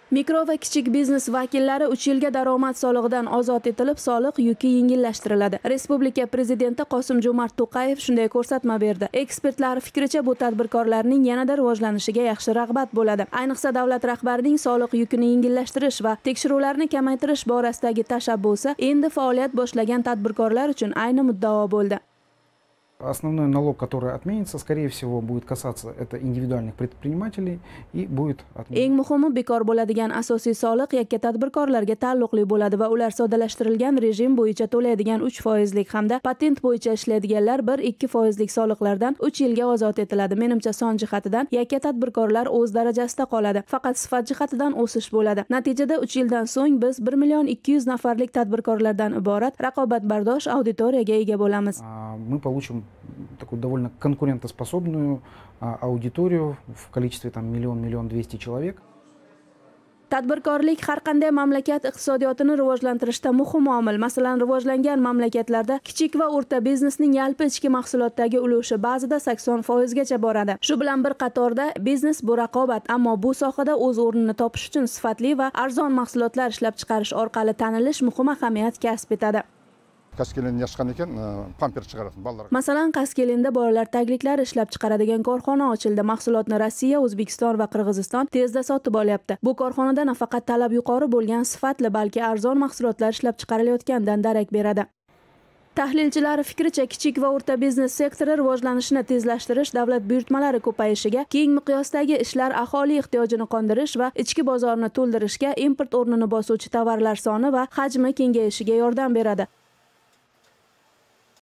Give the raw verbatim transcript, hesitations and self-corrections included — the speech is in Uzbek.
Mikro va kichik biznes vakillari uch yilga daromad solig'idan ozod etilib, soliq yuki yengillashtiriladi. Respublika prezidenti Qosim-Jo'mart To'qayev shunday ko'rsatma berdi. Ekspertlar fikricha, bu tadbirkorlarning yanada rivojlanishiga yaxshi rag'bat bo'ladi. Ayniqsa davlat rahbarining soliq yukini yengillashtirish va tekshiruvlarni kamaytirish borasidagi tashabbusi endi faoliyat boshlagan tadbirkorlar uchun ayni muddao bo'ldi. Основной налог, который отменится, скорее всего, будет касаться это индивидуальных предпринимателей и будет отменен. Eng muhimi, bekor bo'ladigan asosiy soliq yakka tadbirkorlarga taalluqli bo'ladi va ular soddalashtirilgan rejim bo'yicha to'laydigan uch foizlik hamda patent bo'yicha ishlaydiganlar bir ikki foizlik soliqlardan uch yilga ozod etiladi. Menimcha, son jihatidan yakka tadbirkorlar o'z darajasida qoladi. Faqat sifat jihatidan o'sish bo'ladi. Natijada uch yildan so'ng biz bir million ikki yuz nafarlik tadbirkorlardan iborat raqobatbardosh auditoriyaga ega bo'lamiz. Мы получим такую довольно конкурентоспособную аудиторию в количестве там миллион-миллион двести человек. Tadbirkorlik har qanday mamlakat iqtisodiyotini rivojlantirishda muhim omil. Masalan, rivojlangan mamlakatlarda kichik va o'rta biznesning yalpi ichki mahsulotdagi ulushi ba'zida sakson foizgacha boradi. Shu bilan bir qatorda biznes bu raqobat, ammo bu sohada o'z o'rnini topish uchun sifatli va arzon mahsulotlar ishlab chiqarish orqali tanilish muhim ahamiyat kasb etadi. Qashqadaryoda yashqan ekan, pamper chiqaradi bolalar. Masalan, Qashqadaryoda bolalar tagliklari ishlab chiqaradigan korxona ochildi. Mahsulotni Rossiya, O'zbekiston va Qirg'iziston tezda sotib olyapti. Bu korxonada nafaqat talab yuqori bo'lgan sifatli, balki arzon mahsulotlar ishlab chiqarilayotganidan darak beradi. Tahlilchilar fikricha, kichik va o'rta biznes sektori rivojlanishini tezlashtirish, davlat buyurtmalari ko'payishiga, keng miqyosdagi ishlar aholi ehtiyojini qondirish va ichki bozorni to'ldirishga, import o'rnini bosuvchi tovarlar soni va hajmi kengayishiga yordam beradi.